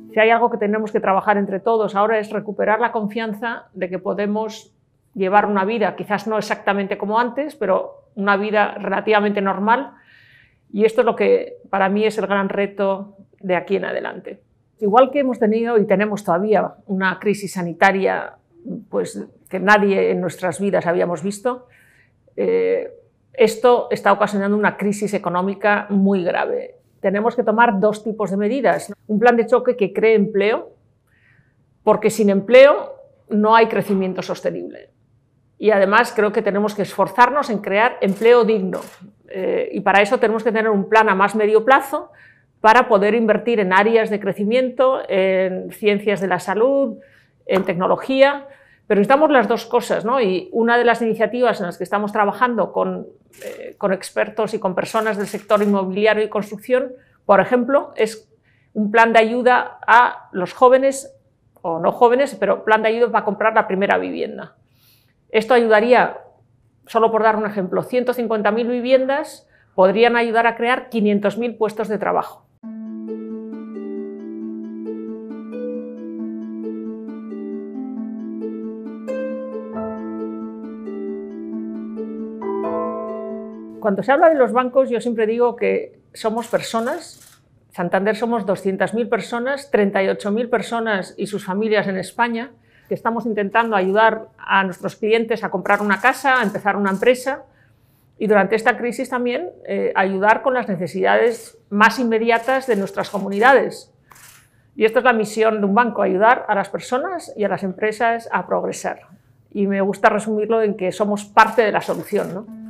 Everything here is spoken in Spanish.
Si hay algo que tenemos que trabajar entre todos ahora es recuperar la confianza de que podemos llevar una vida, quizás no exactamente como antes, pero una vida relativamente normal, y esto es lo que para mí es el gran reto de aquí en adelante. Igual que hemos tenido y tenemos todavía una crisis sanitaria pues, que nadie en nuestras vidas habíamos visto, esto está ocasionando una crisis económica muy grave. Tenemos que tomar dos tipos de medidas. Un plan de choque que cree empleo, porque sin empleo no hay crecimiento sostenible. Y además creo que tenemos que esforzarnos en crear empleo digno. Y para eso tenemos que tener un plan a más medio plazo para poder invertir en áreas de crecimiento, en ciencias de la salud, en tecnología. Pero necesitamos las dos cosas, ¿no? Y una de las iniciativas en las que estamos trabajando con expertos y con personas del sector inmobiliario y construcción, por ejemplo, es un plan de ayuda a los jóvenes, o no jóvenes, pero plan de ayuda para comprar la primera vivienda. Esto ayudaría, solo por dar un ejemplo, 150.000 viviendas podrían ayudar a crear 500.000 puestos de trabajo. Cuando se habla de los bancos, yo siempre digo que somos personas. Santander somos 200.000 personas, 38.000 personas y sus familias en España, que estamos intentando ayudar a nuestros clientes a comprar una casa, a empezar una empresa y durante esta crisis también ayudar con las necesidades más inmediatas de nuestras comunidades. Y esta es la misión de un banco, ayudar a las personas y a las empresas a progresar. Y me gusta resumirlo en que somos parte de la solución, ¿no?